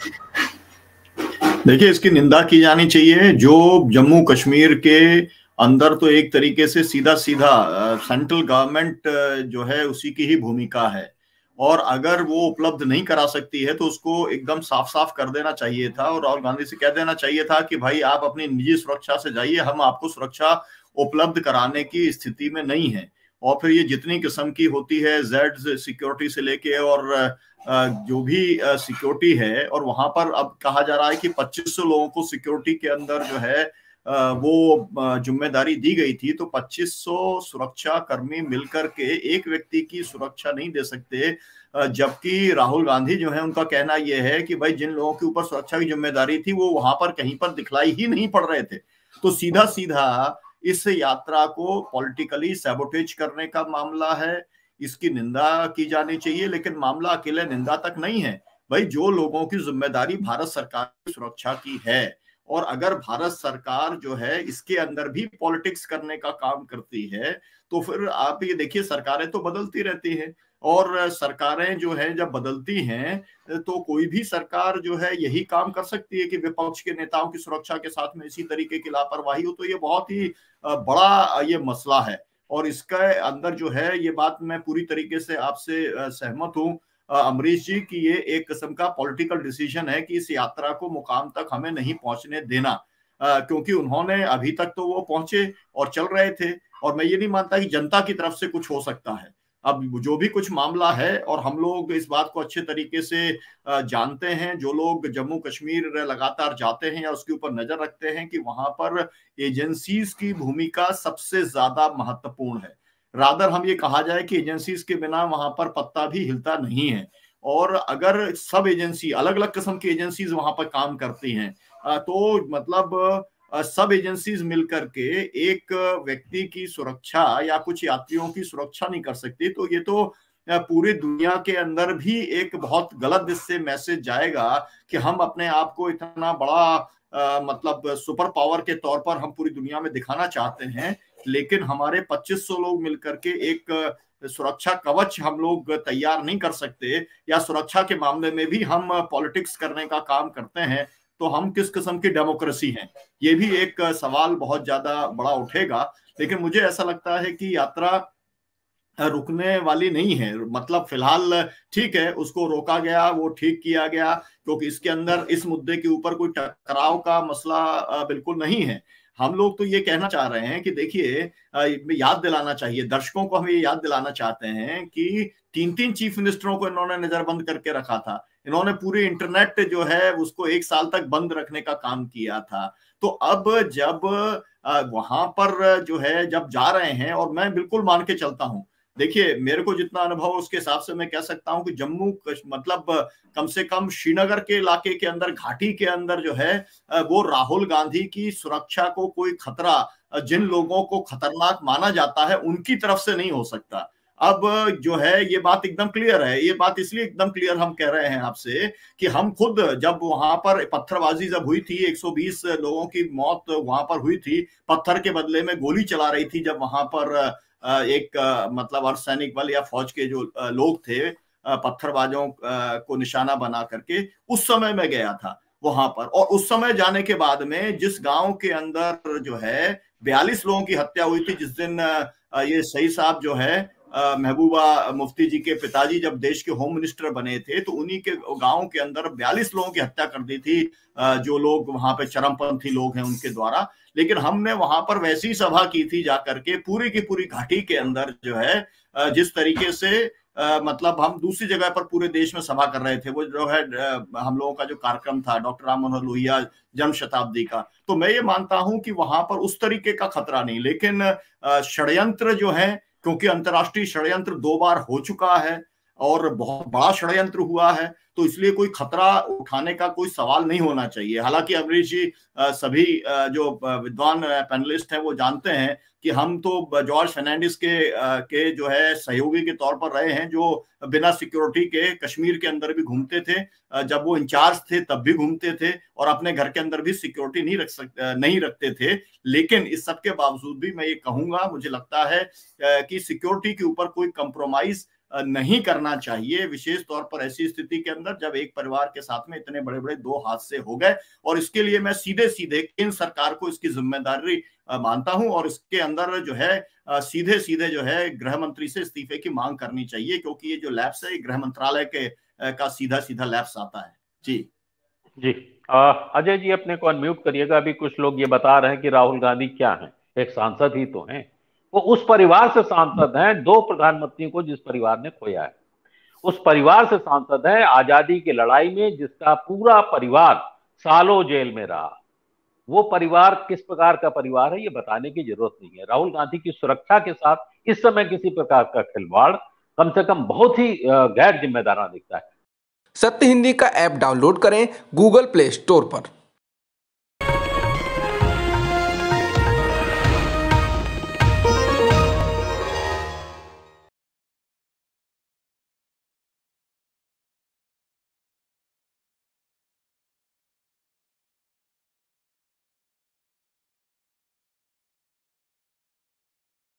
देखिए, इसकी निंदा की जानी चाहिए। जो जम्मू कश्मीर के अंदर तो एक तरीके से सीधा सीधा सेंट्रल गवर्नमेंट जो है उसी की ही भूमिका है, और अगर वो उपलब्ध नहीं करा सकती है तो उसको एकदम साफ साफ कर देना चाहिए था और राहुल गांधी से कह देना चाहिए था कि भाई आप अपनी निजी सुरक्षा से जाइए, हम आपको सुरक्षा उपलब्ध कराने की स्थिति में नहीं है। और फिर ये जितनी किस्म की होती है, जेड सिक्योरिटी से लेके और जो भी सिक्योरिटी है, और वहां पर अब कहा जा रहा है कि 2500 लोगों को सिक्योरिटी के अंदर जो है वो जिम्मेदारी दी गई थी, तो 2500 सुरक्षा कर्मी मिलकर के एक व्यक्ति की सुरक्षा नहीं दे सकते। जबकि राहुल गांधी जो है उनका कहना यह है कि भाई जिन लोगों के ऊपर सुरक्षा की जिम्मेदारी थी वो वहां पर कहीं पर दिखलाई ही नहीं पड़ रहे थे। तो सीधा सीधा इस यात्रा को पॉलिटिकली सैबोटेज करने का मामला है। इसकी निंदा की जानी चाहिए, लेकिन मामला अकेले निंदा तक नहीं है। भाई जो लोगों की जिम्मेदारी भारत सरकार की सुरक्षा की है, और अगर भारत सरकार जो है इसके अंदर भी पॉलिटिक्स करने का काम करती है, तो फिर आप ये देखिए सरकारें तो बदलती रहती हैं, और सरकारें जो है जब बदलती हैं तो कोई भी सरकार जो है यही काम कर सकती है कि विपक्ष के नेताओं की सुरक्षा के साथ में इसी तरीके की लापरवाही हो। तो ये बहुत ही बड़ा ये मसला है, और इसके अंदर जो है ये बात मैं पूरी तरीके से आपसे सहमत हूँ अमरीश जी की ये एक किस्म का पॉलिटिकल डिसीजन है कि इस यात्रा को मुकाम तक हमें नहीं पहुंचने देना, क्योंकि उन्होंने अभी तक तो वो पहुंचे और चल रहे थे, और मैं ये नहीं मानता कि जनता की तरफ से कुछ हो सकता है। अब जो भी कुछ मामला है, और हम लोग इस बात को अच्छे तरीके से जानते हैं, जो लोग जम्मू कश्मीर लगातार जाते हैं या उसके ऊपर नजर रखते हैं, कि वहां पर एजेंसीज की भूमिका सबसे ज्यादा महत्वपूर्ण है। रादर हम ये कहा जाए कि एजेंसीज के बिना वहां पर पत्ता भी हिलता नहीं है। और अगर सब एजेंसी, अलग अलग किस्म की एजेंसीज वहां पर काम करती हैं, तो मतलब सब एजेंसीज मिलकर के एक व्यक्ति की सुरक्षा या कुछ यात्रियों की सुरक्षा नहीं कर सकती। तो ये तो पूरी दुनिया के अंदर भी एक बहुत गलत इससे मैसेज जाएगा कि हम अपने आप को इतना बड़ा मतलब सुपर पावर के तौर पर हम पूरी दुनिया में दिखाना चाहते हैं, लेकिन हमारे 2500 लोग मिलकर के एक सुरक्षा कवच हम लोग तैयार नहीं कर सकते, या सुरक्षा के मामले में भी हम पॉलिटिक्स करने का काम करते हैं, तो हम किस किस्म की डेमोक्रेसी हैं? ये भी एक सवाल बहुत ज्यादा बड़ा उठेगा। लेकिन मुझे ऐसा लगता है कि यात्रा रुकने वाली नहीं है। मतलब फिलहाल ठीक है, उसको रोका गया, वो ठीक किया गया, क्योंकि इसके अंदर इस मुद्दे के ऊपर कोई टकराव का मसला बिल्कुल नहीं है। हम लोग तो ये कहना चाह रहे हैं कि देखिए, याद दिलाना चाहिए दर्शकों को, हम ये याद दिलाना चाहते हैं कि 3-3 चीफ मिनिस्टरों को इन्होंने नजरबंद करके रखा था। इन्होंने पूरे इंटरनेट जो है उसको 1 साल तक बंद रखने का काम किया था। तो अब जब वहां पर जो है जब जा रहे हैं, और मैं बिल्कुल मान के चलता हूं, देखिए मेरे को जितना अनुभव है उसके हिसाब से मैं कह सकता हूं कि जम्मू मतलब कम से कम श्रीनगर के इलाके के अंदर, घाटी के अंदर जो है वो राहुल गांधी की सुरक्षा को कोई खतरा, जिन लोगों को खतरनाक माना जाता है उनकी तरफ से नहीं हो सकता। अब जो है ये बात एकदम क्लियर है। ये बात इसलिए एकदम क्लियर हम कह रहे हैं आपसे कि हम खुद जब वहां पर पत्थरबाजी जब हुई थी, 120 लोगों की मौत वहां पर हुई थी, पत्थर के बदले में गोली चला रही थी, जब वहां पर एक मतलब अर्धसैनिक बल या फौज के जो लोग थे पत्थरबाजों को निशाना बना करके, उस समय मैं गया था वहां पर। और उस समय जाने के बाद में जिस गांव के अंदर जो है 42 लोगों की हत्या हुई थी, जिस दिन ये सही साहब जो है महबूबा मुफ्ती जी के पिताजी जब देश के होम मिनिस्टर बने थे, तो उन्हीं के गांव के अंदर 42 लोगों की हत्या कर दी थी, जो लोग वहां पे चरमपंथी लोग हैं उनके द्वारा। लेकिन हमने वहां पर वैसी सभा की थी जाकर के, पूरी की पूरी घाटी के अंदर जो है जिस तरीके से मतलब हम दूसरी जगह पर पूरे देश में सभा कर रहे थे, वो जो है हम लोगों का जो कार्यक्रम था डॉक्टर राम मनोहर लोहिया जन्म शताब्दी का, तो मैं ये मानता हूं कि वहां पर उस तरीके का खतरा नहीं। लेकिन षड्यंत्र जो है, क्योंकि अंतर्राष्ट्रीय षड्यंत्र 2 बार हो चुका है और बहुत बड़ा षड्यंत्र हुआ है, तो इसलिए कोई खतरा उठाने का कोई सवाल नहीं होना चाहिए। हालांकि अमरीश जी सभी जो विद्वान पैनलिस्ट हैं वो जानते हैं कि हम तो जॉर्ज फर्नांडिस के जो है सहयोगी के तौर पर रहे हैं, जो बिना सिक्योरिटी के कश्मीर के अंदर भी घूमते थे, जब वो इंचार्ज थे तब भी घूमते थे, और अपने घर के अंदर भी सिक्योरिटी नहीं रखते थे। लेकिन इस सब के बावजूद भी मैं ये कहूंगा, मुझे लगता है कि सिक्योरिटी के ऊपर कोई कंप्रोमाइज नहीं करना चाहिए, विशेष तौर पर ऐसी स्थिति के अंदर जब एक परिवार के साथ में इतने बड़े बड़े दो हादसे हो गए। और इसके लिए मैं सीधे सीधे केंद्र सरकार को इसकी जिम्मेदारी मानता हूं, और इसके अंदर जो है सीधे सीधे जो है गृह मंत्री से इस्तीफे की मांग करनी चाहिए, क्योंकि ये जो लैप्स है ये गृह मंत्रालय के का सीधा सीधा लैप्स आता है। जी जी। अजय जी अपने को अनम्यूट करिएगा। अभी कुछ लोग ये बता रहे हैं कि राहुल गांधी क्या है, एक सांसद ही तो हैं। वो उस परिवार से सांसद हैं, दो प्रधानमंत्रियों को जिस परिवार ने खोया है, उस परिवार से सांसद है, आजादी की लड़ाई में जिसका पूरा परिवार सालों जेल में रहा। वो परिवार किस प्रकार का परिवार है ये बताने की जरूरत नहीं है। राहुल गांधी की सुरक्षा के साथ इस समय किसी प्रकार का खिलवाड़ कम से कम बहुत ही गैर जिम्मेदाराना दिखता है। सत्य हिंदी का ऐप डाउनलोड करें गूगल प्ले स्टोर पर।